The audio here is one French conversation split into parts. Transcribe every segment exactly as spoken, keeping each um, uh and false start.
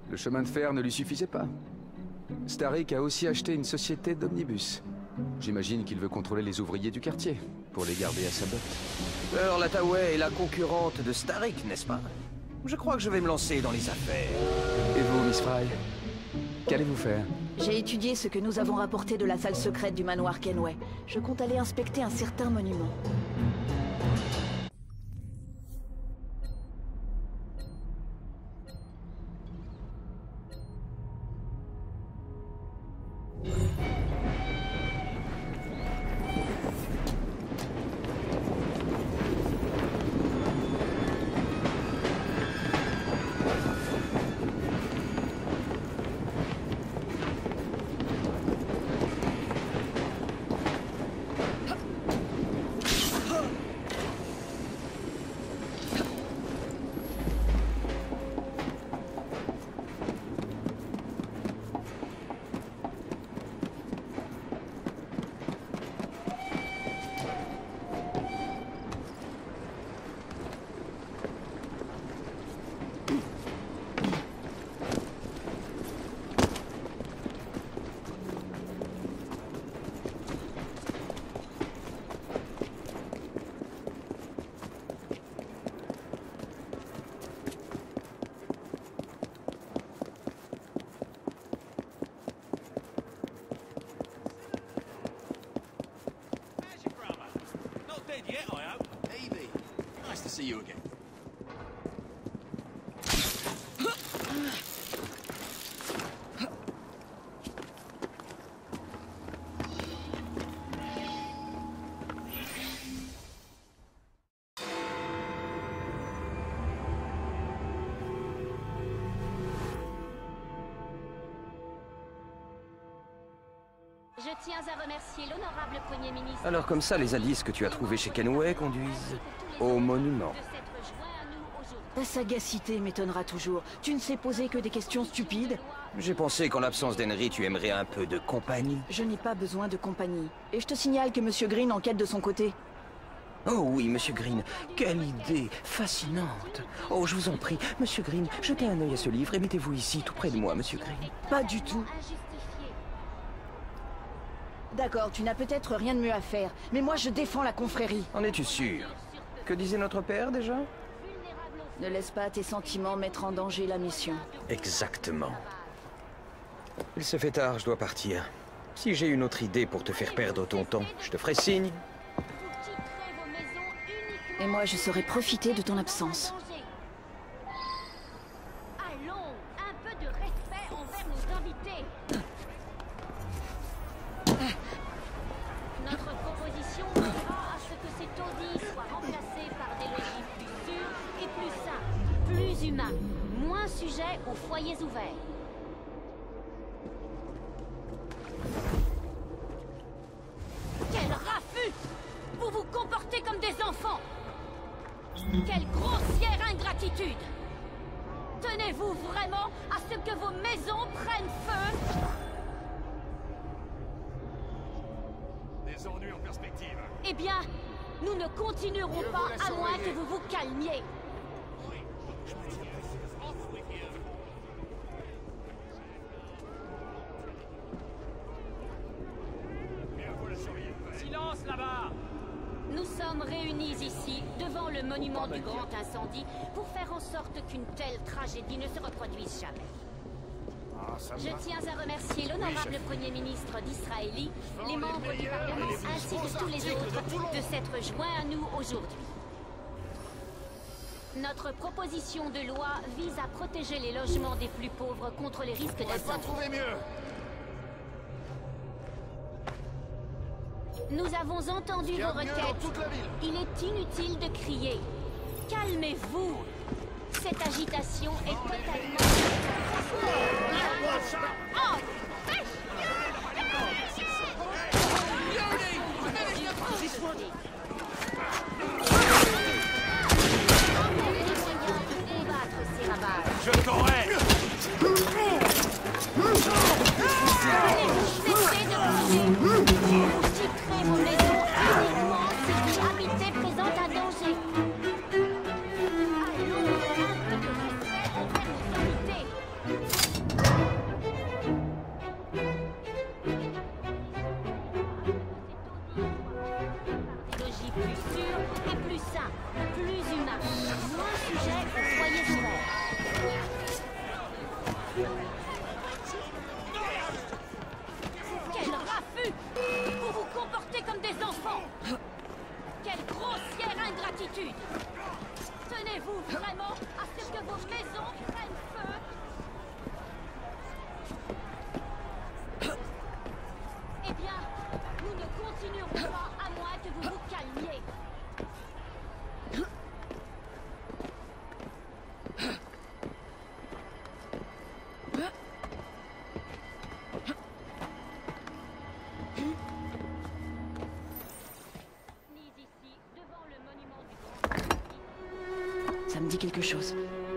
Le chemin de fer ne lui suffisait pas. Starrick a aussi acheté une société d'omnibus. J'imagine qu'il veut contrôler les ouvriers du quartier, pour les garder à sa botte. Alors la Taway est la concurrente de Starrick, n'est-ce pas? Je crois que je vais me lancer dans les affaires. Et vous, Miss Fry? Qu'allez-vous faire? J'ai étudié ce que nous avons rapporté de la salle secrète du manoir Kenway. Je compte aller inspecter un certain monument. See you again. Je tiens à remercier l'honorable Premier ministre... Alors comme ça, les indices que tu as trouvés chez Kenway conduisent au monument. Ta sagacité m'étonnera toujours. Tu ne sais poser que des questions stupides. J'ai pensé qu'en l'absence d'Henry, tu aimerais un peu de compagnie. Je n'ai pas besoin de compagnie. Et je te signale que Monsieur Green enquête de son côté. Oh oui, Monsieur Green, quelle idée fascinante. Oh, je vous en prie, Monsieur Green, jetez un œil à ce livre et mettez-vous ici, tout près de moi, Monsieur Green. Pas du tout. D'accord, tu n'as peut-être rien de mieux à faire, mais moi je défends la confrérie. En es-tu sûr? Que disait notre père déjà? Ne laisse pas tes sentiments mettre en danger la mission. Exactement. Il se fait tard, je dois partir. Si j'ai une autre idée pour te faire perdre ton temps, je te ferai signe. Et moi je saurai profiter de ton absence. Allons, un peu de respect envers nos invités. Notre proposition sera à ce que ces taudis soient remplacés par des logis plus sûrs et plus simples, plus humains, moins sujets aux foyers ouverts. Quel raffut! Vous vous comportez comme des enfants! Quelle grossière ingratitude! Tenez-vous vraiment à ce que vos maisons prennent feu? Des ennuis en perspective. Eh bien, nous ne continuerons pas à moins que vous vous calmiez. Silence là-bas! Nous sommes réunis ici, devant le monument du grand incendie, pour faire en sorte qu'une telle tragédie ne se reproduise jamais. Ah, ça me Je va. tiens à remercier l'honorable Premier ministre d'Israël, les membres du Parlement ainsi que tous les autres de s'être joints à nous aujourd'hui. Notre proposition de loi vise à protéger les logements des plus pauvres contre les risques On va pas d'incendie. trouver mieux. Nous avons entendu Il y vos a mieux dans requêtes. toute la ville. Il est inutile de crier. Calmez-vous. Cette agitation est totalement... Oh! Je t'aurai! Cessez de bouger. Vous quitterez vos maisons uniquement si vous habitez présente un danger. Allons, un peu de respect envers nos invités. Et plus sain, plus humain, moins sujet aux foyers ouverts. Quel raffut! Vous vous comportez comme des enfants! Quelle grossière ingratitude! Tenez-vous vraiment à ce que vos maisons prennent feu? Eh bien, nous ne continuerons pas à moins que vous vous calmiez. Ça me dit quelque chose.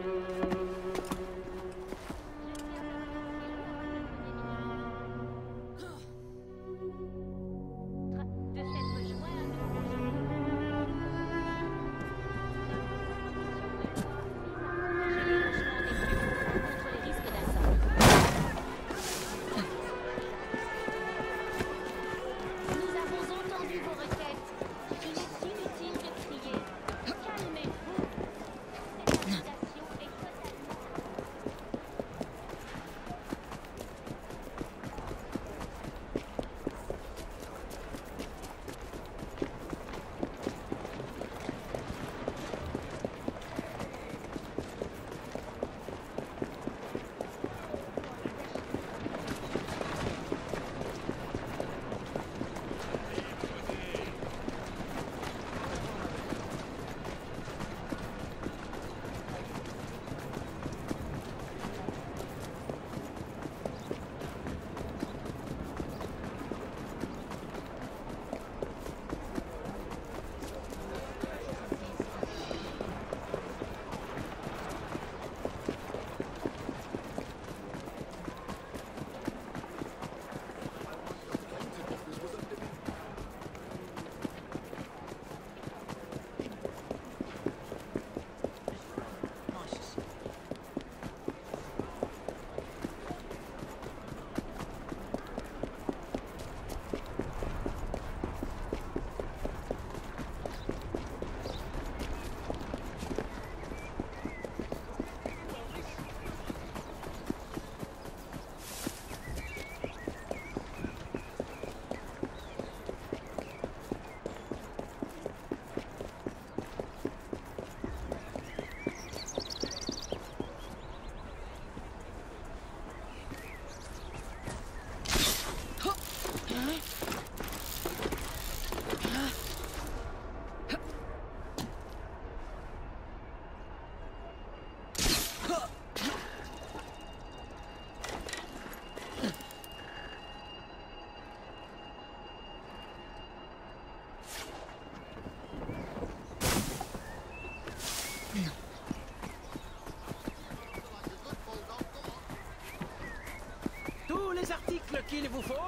Les articles qu'il vous faut.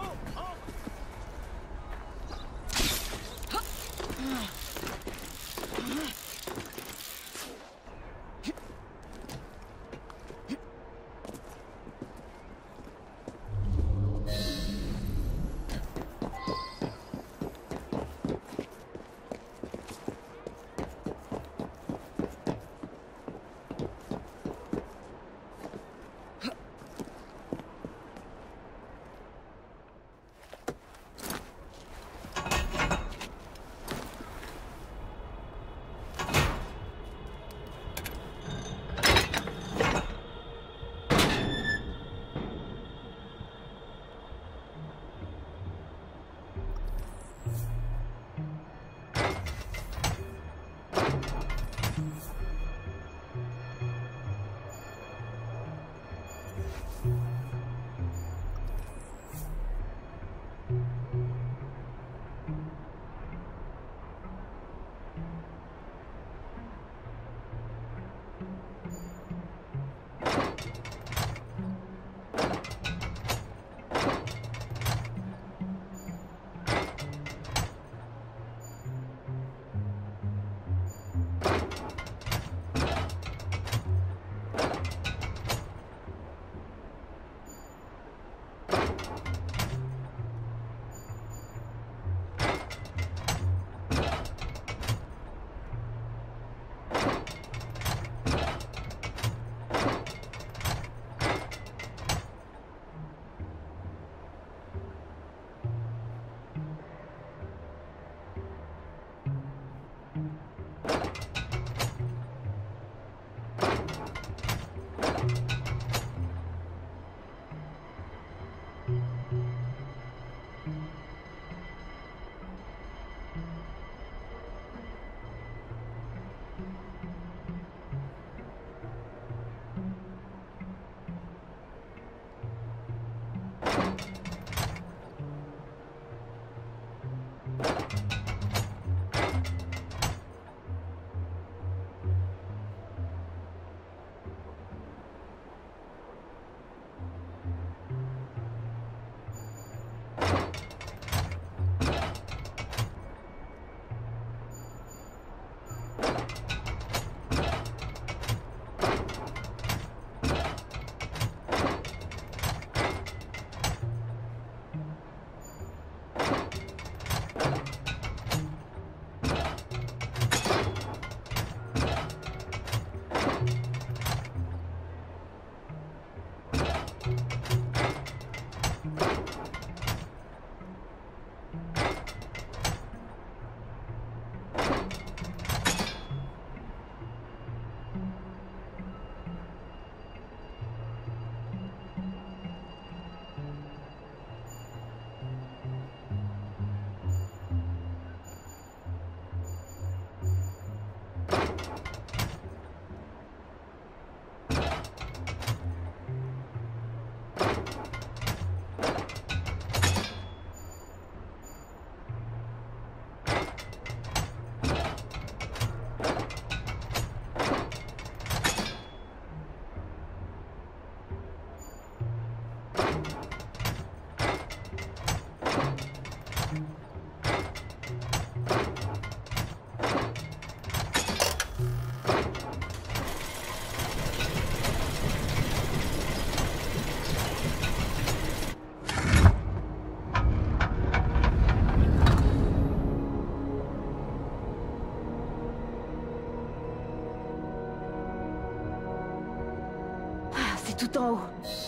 C'est tout en haut.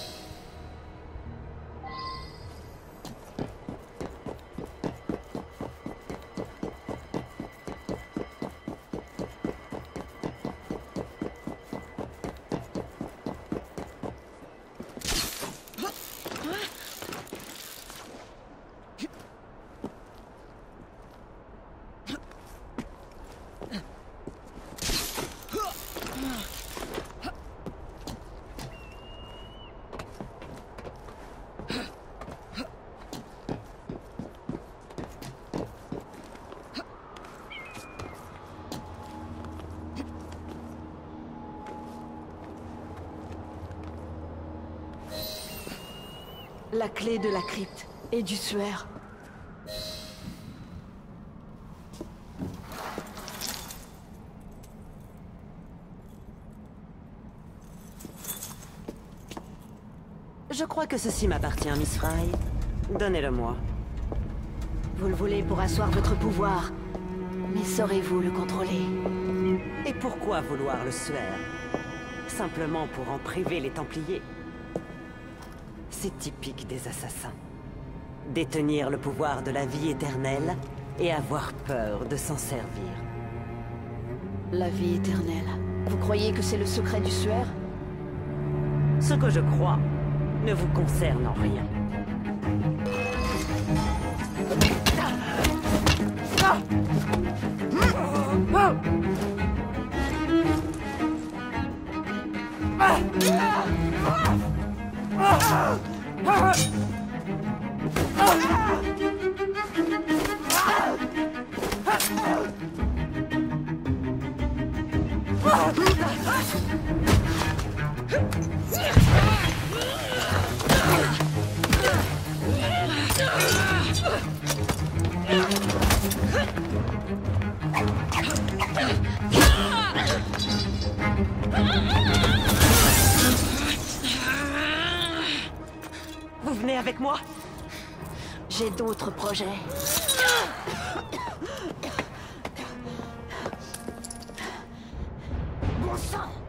La clé de la crypte et du suaire. Je crois que ceci m'appartient, Miss Fry. Donnez-le-moi. Vous le voulez pour asseoir votre pouvoir. Mais saurez-vous le contrôler? Et pourquoi vouloir le suaire? Simplement pour en priver les Templiers. C'est typique des assassins. Détenir le pouvoir de la vie éternelle et avoir peur de s'en servir. La vie éternelle. Vous croyez que c'est le secret du suaire? Ce que je crois ne vous concerne en rien. Vous venez avec moi? J'ai d'autres projets. Bon sang!